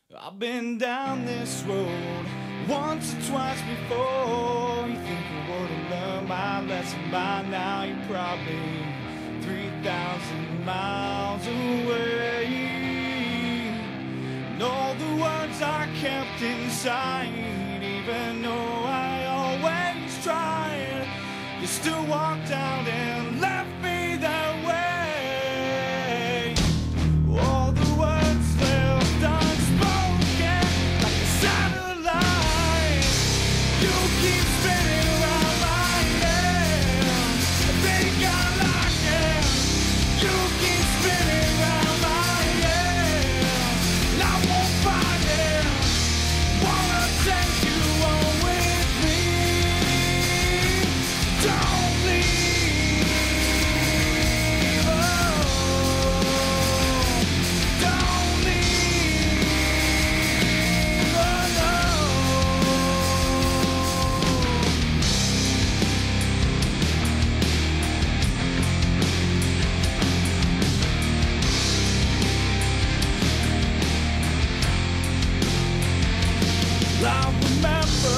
I've been down this road once or twice before. You think I would've learned my lesson by now? You're probably 3,000 miles away. And all the words I kept inside, even though I always tried, you still walked out and left me that way. All the words left unspoken, like a satellite. You keep spinning around my head. I think I like it. You keep spinning around my head, and I won't find it. Wanna take you on with me. Don't leave. Oh, don't leave. Oh, no. I remember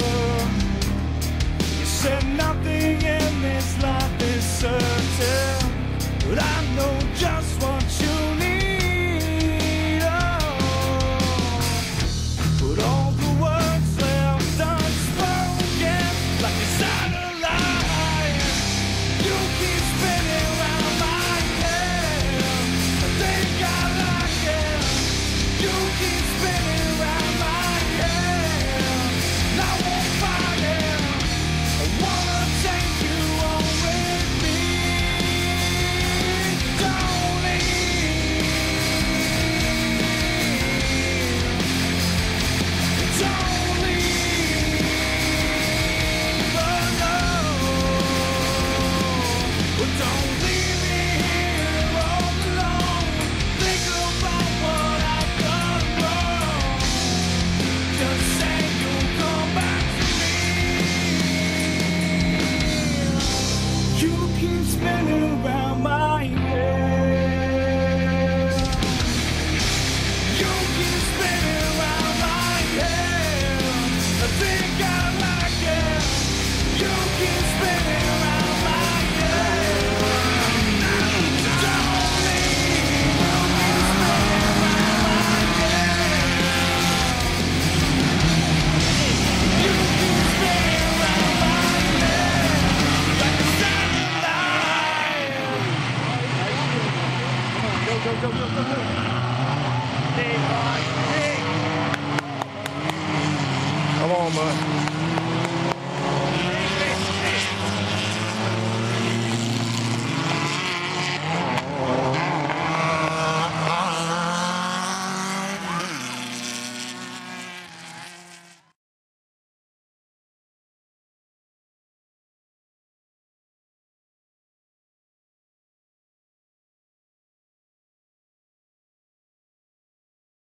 you said nothing in this life is certain, but I know just what you need. Oh, but all the words left unspoken, like a satellite. You keep spinning around my head. I think I like it. You keep spinning around my head, and I won't find it. I wanna take you on with me. Don't leave. Don't leave. Oh, no. But don't leave me here all alone. Think about what I've done wrong. Just say you'll come back to me. You keep spinning around my head. You keep spinning around my head. I think I like it. You keep spinning around my head. Don't leave. You keep spinning around my head. You keep spinning around my head, like a satellite. Go. Come on, bud.